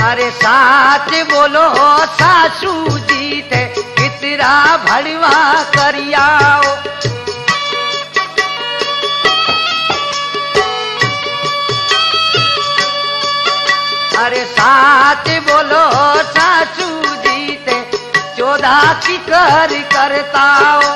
अरे साच बोलो सासू जी थे कितरा भड़वा करियाओ। अरे साच बोलो सासू जी थे 14 की करताओ।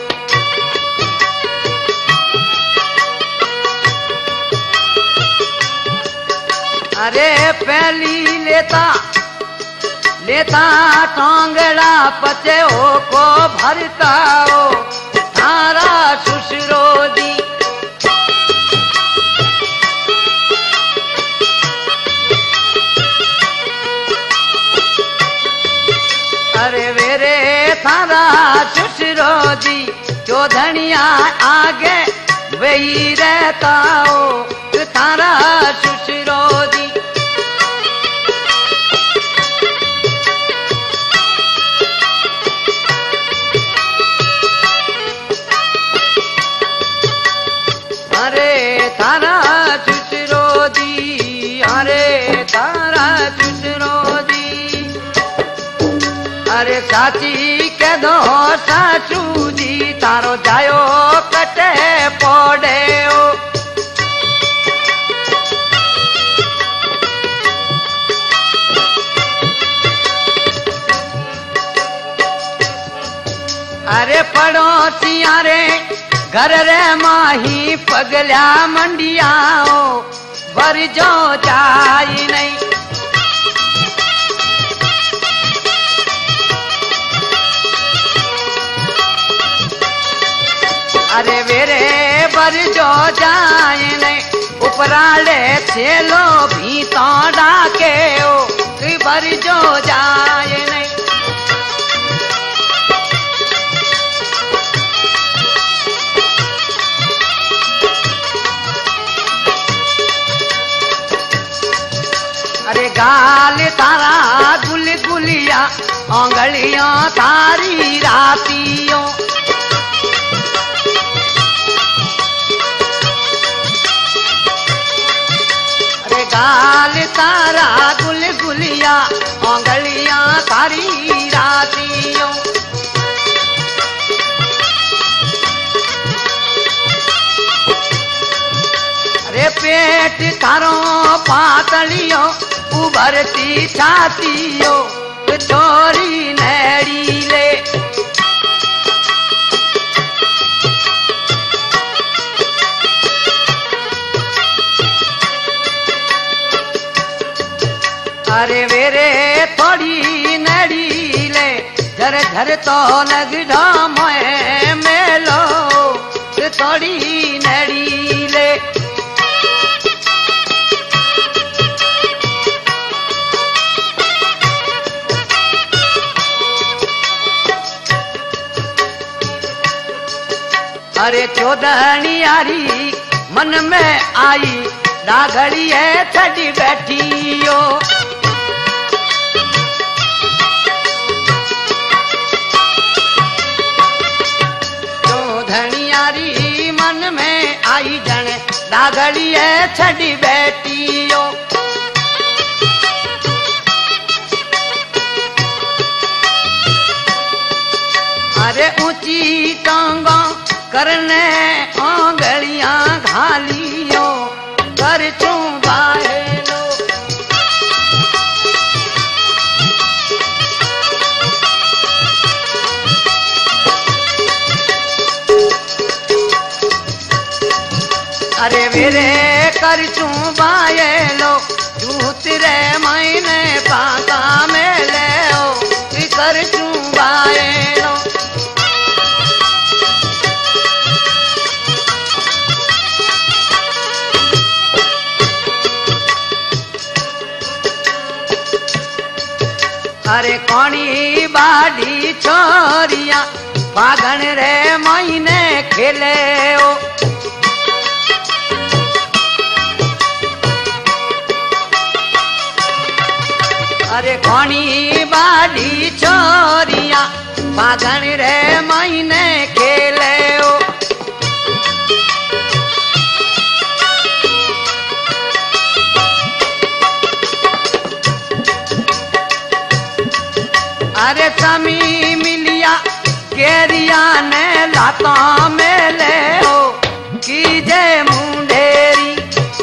अरे पहली लेता लेता टांगड़ा पचे हो को भरता हो सारा ससुरो दी। अरे वेरे थारा ससुरो दी चौधनिया आगे वही रहता हो थारा ससुरो दी। अरे तारा ससुरो दी, अरे तारा ससुरो दी। अरे साची के दो सासू जी तारो जायो कटे पड़े हो। अरे पड़ोसिया रे घर रे माही पगल्या मंडियाओ बरजो जाई नहीं। अरे वेरे बरजो जाए नहीं उपराले चेलो भी तो डाके हो बरजो जाए नहीं। अरे गाल तारा गुलगुलिया आंगलियां तारी रातियों। अरे गाल तारा गुलगुलिया आंगलियां तारी रातियों। अरे पेट थारो पातलियों उभरती छातियों छोरी नैड़ी ले। अरे वेरे थोड़ी नैड़ी ले झर झर तो लगड़ा मैं मेलो थोड़ी नैड़ी ले। अरे चौधनियारी मन में आई डागड़ी है छड़ी बैठियो। चौधनियारी मन में आई जने डागड़ी है छड़ी बैठियो। अरे ऊंची टांगा करने आंगलियां घालियो कर चुबाए लो। अरे मेरे कर चुबाए लो दूसरे महीने पाता में ले ओ कर चुबाए लो। अरे कौनी बाड़ी छोरिया फागण रे महीने खेले ओ। अरे कौनी बाड़ी छोरिया फागण रे महीने खेले ओ। अरे स्वामी मिलिया केरिया ने लाता में ले हो कीजे मुंडेरी।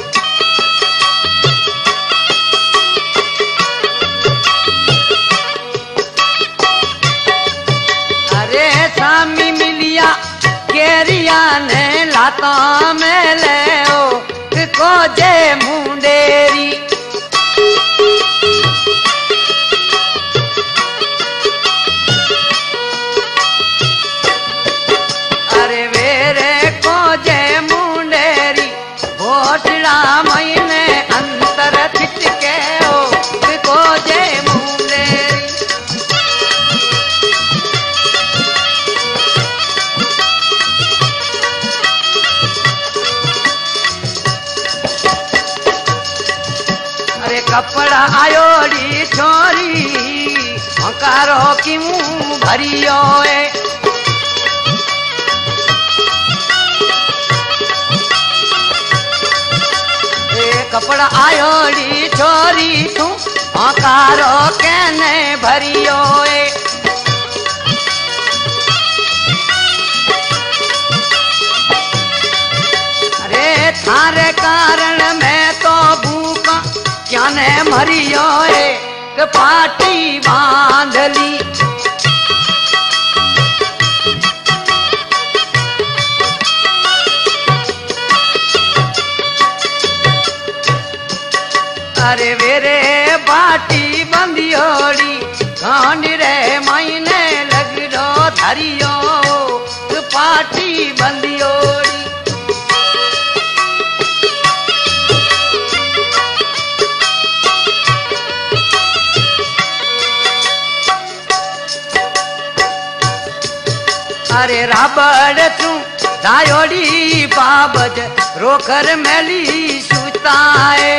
अरे स्वामी मिलिया केरिया ने लाता में ले हो को जे मुंडेरी। अरे वेरे को जे मुंडेरी भोसड़ा महीने अंतर छिटके हो को जे मुंडेरी। अरे कपड़ा आयोड़ी छोरी हकारो की मुंह भरियो है। कपड़ा आयोड़ी छोरी तू हकारो कहने भरियो है। अरे थारे कारण मैं तो भूखा क्या ने मरियो है पाटी बांध ली। अरे वेरे बाटी बंदियोड़ी कांड रे मायने लगड़ो धरियो पाटी बंदियोड़ी। अरे राबड़ तू दायोड़ी बाबज रोकर मेली सुताए।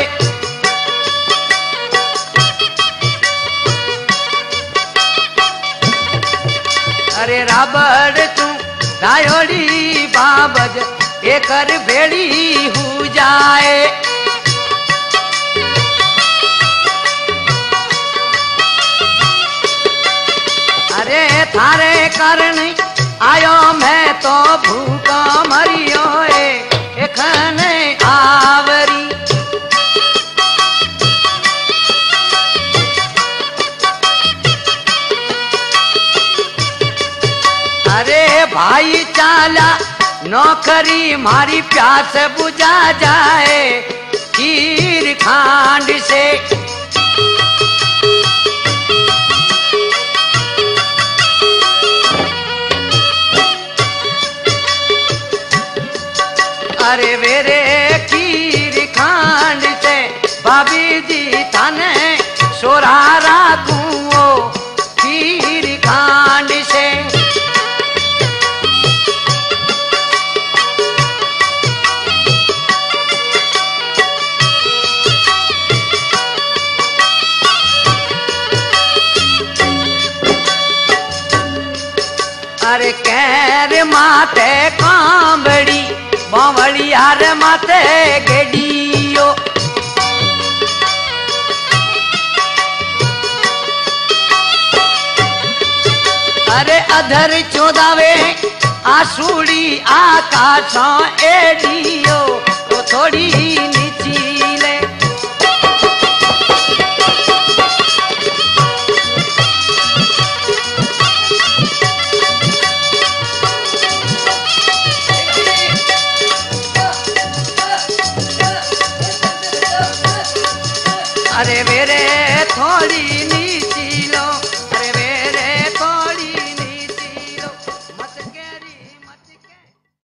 अरे राबड़ तू दायोड़ी बाबज एकर बेड़ी हो जाए। अरे थारे कारण आयो मैं तो भूखा मरियो एखने आवरी। अरे भाई चाला नौकरी मारी प्यास बुझा जाए खीर खांड से। अरे वेरे खीर खांड से भाभी जी थाने सोरा राखूं खीर खांड से। अरे कैर माते कांबड़ी बावड़ी यार माते गेडियो। अरे अधर चोदावे आसूड़ी आकाशों एडियो तो थोड़ी नीचीले। अरे मेरे थोड़ी नीचे